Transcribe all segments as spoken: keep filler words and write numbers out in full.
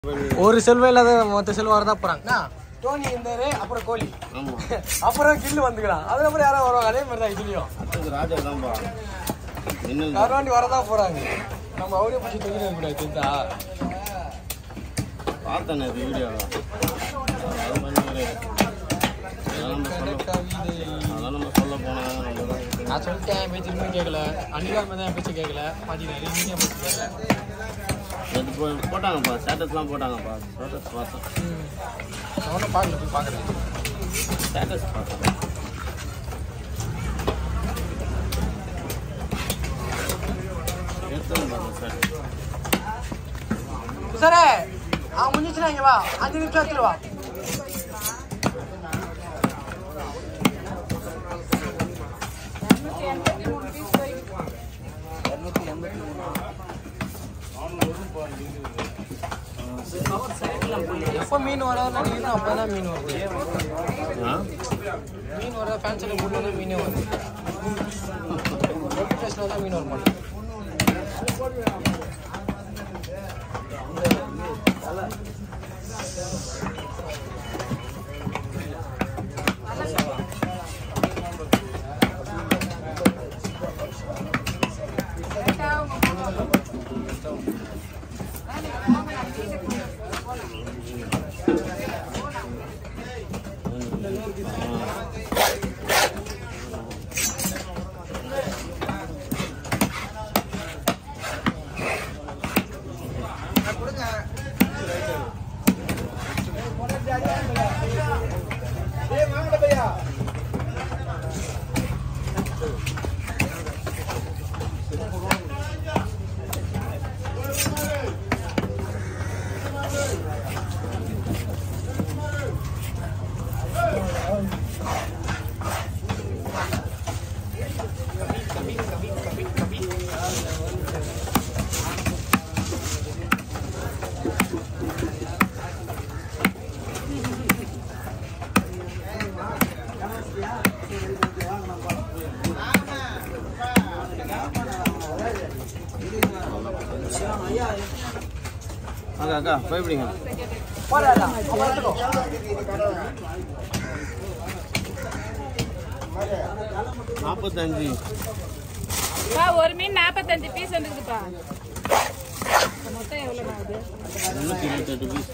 ஒரு செல்வம் இல்லாத மொத்த செல்வம் வரதான் போறாங்க. டோனி இருந்தாரு, அப்புறம் கோலி, அப்புறம் கில்லு வந்துக்கிறான். அதுக்கப்புறம் யாரும் வருவாங்க. அதே மாதிரி தான் இதுலயும் கருவாண்டி வரதான் போறாங்க. நம்ம அவரே பிடிச்சி தூக்கிட்டு இருக்கக்கூடாது. தெரிஞ்சா பார்த்தேன் வீடியோ. நான் சொல்லிட்டேன், பேச்சு இன்னும் கேட்கல. அன்னிக்காம தான் பேச்சு கேட்கல. பாத்தீங்கன்னா நீங்க பேச்சு கேட்கல. போட்டாங்கப்பா, ஸ்டேட்டஸ்லாம் போட்டாங்கப்பா. ஸ்டேட்டஸ் பார்த்தேன். அவனும் பார்க்கல, போய் பார்க்குறேன். ஸ்டேட்டஸ் பார்த்தேன். சரே அவன் முடிஞ்சிச்சுனா இங்க வா, அஞ்சு நிமிஷம் எடுத்துட்டு வா. எப்போ மீன் வராதுன்னு நினைக்கிறேன், அப்போதான் மீன் வருது. மீன் வர ஃபேன்சியில் போட்டு தான் மீனே வருது. ரெட் ஃபேஸில் தான் மீன் வர மாட்டேன். அக்கா அக்கா பயப்படுங்க. நாற்பத்தஞ்சு ஒரு மீன் நாற்பத்தஞ்சு பீஸ் வந்துருக்குப்பா. மொத்தம் எவ்வளோ ஆகுது? முன்னூற்றி இருபத்தெட்டு பீஸ்.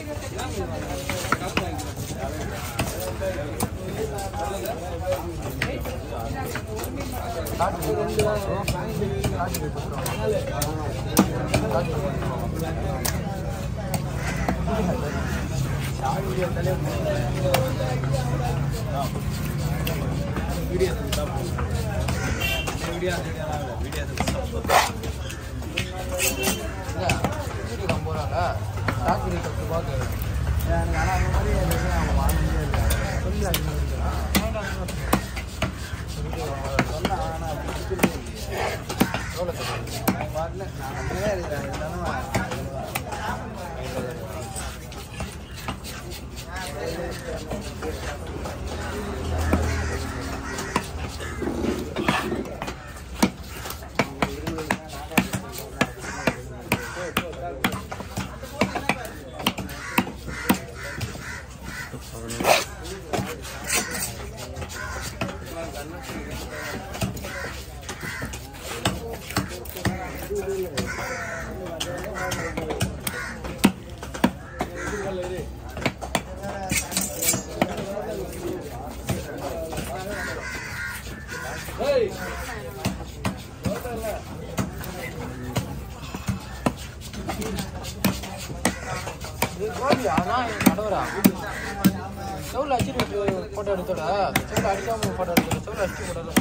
செவ்வளோ அடிச்சுட்டு ஃபோட்டோ எடுத்தோட செவ்வளோ அடிக்காமல் ஃபோட்டோ எடுத்தோட செவ்வளோ அடிச்சு ஃபோட்டோ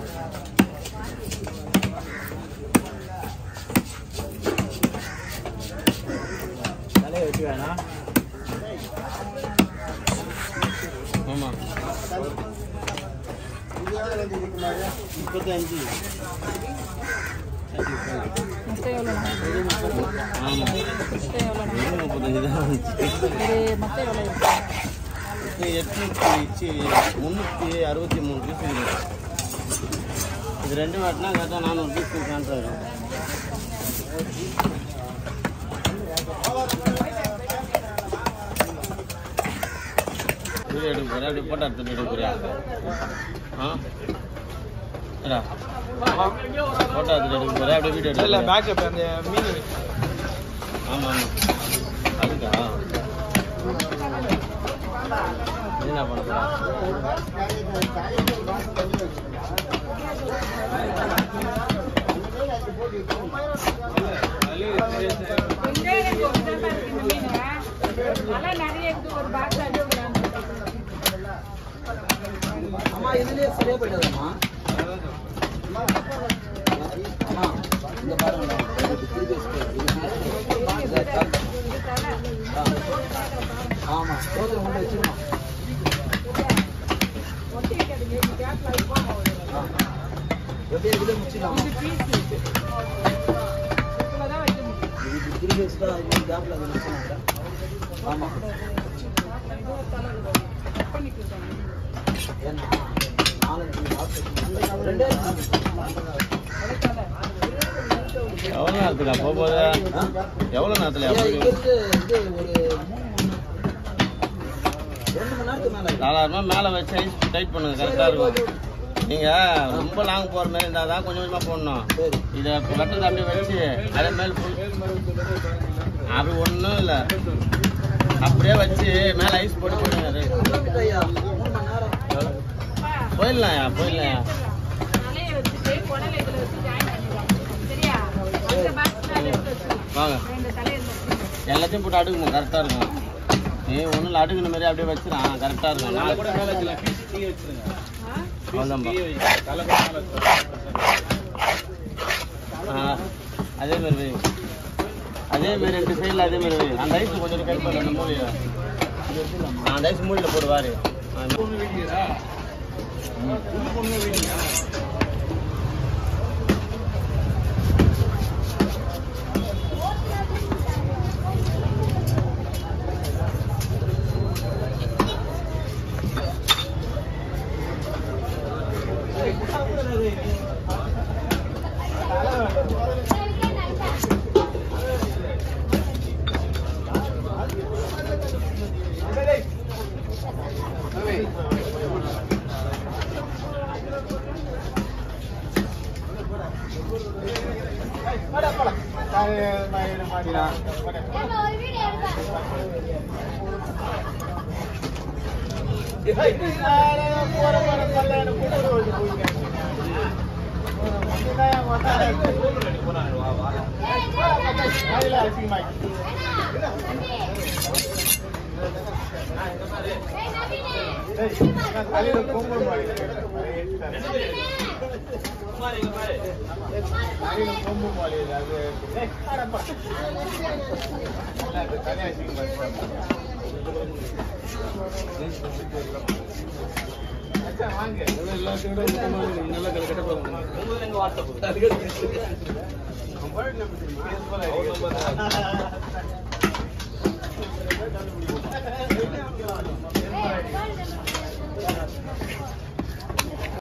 தலையை வச்சு வேணா. ஆமாம் முப்பத்தி அஞ்சு மொத்தம் எவ்வளோ? ஆமாம் முப்பத்தஞ்சு தான் இது மொத்தம் எவ்வளோ இருக்கு? எட்நூற்றி முந்நூற்றி அறுபத்தி மூணு பீஸ் இருக்குது. இது ரெண்டு வாட்டினா கரெக்டாக நானூறு பீஸ் கேன்சல் ஆகிடும். போகிறேன் அப்படி போட்டோ எடுத்துட்டு எடுக்க போறியா ஆ ஏடா போட்டோ எடுத்துட்டு எடுக்க போறியா அப்படியே வீடியோ எடுக்க இல்லை பேக்கப் அந்த மீன் ஆமாம் ஆமாம் அதுக்கா என்ன பண்ண அம்மா இதுலயே சரியா போயிடுதுமா அம்மா இந்த பாருங்க ஆமா சோதனை கொண்டு வச்சுருமா எப்படி இருக்குது முடிச்சிடலாம் ஆமா எவ்வளோ நேரத்துக்கா போகும்போது எவ்வளோ நேரத்துல நாலாயிரமா மேலே வச்சு ஐஸ் டைட் பண்ணுங்க கரெக்டாக இருக்கும் நீங்கள் ரொம்ப லாங் போகிற மாதிரி இருந்தால் தான் கொஞ்சம் கொஞ்சமாக போடணும் இதை கட்டுறது அப்படியே வச்சு அதே மேலே அப்படி ஒன்றும் இல்லை அப்படியே வச்சு மேலே ஐஸ் போட்டு போடுங்க போயிடலாம் போயிடலாம் வாங்க எல்லாத்தையும் போட்டு அடுக்கணும் கரெக்டாக இருக்கும் நீ ஒன்றும் இல்லை அடுக்குன மாதிரி அப்படியே வச்சிடலாம் கரெக்டாக இருக்கும் நான் கூட மேலே அதே மாதிரி அதே மாதிரி ரெண்டு சைடில் அதே மாதிரி அந்த ஐஸ் கொஞ்சம் கை போட்டு அந்த மூலியை அந்த ஐஸ் மூலியில் போடுவார் வாங்க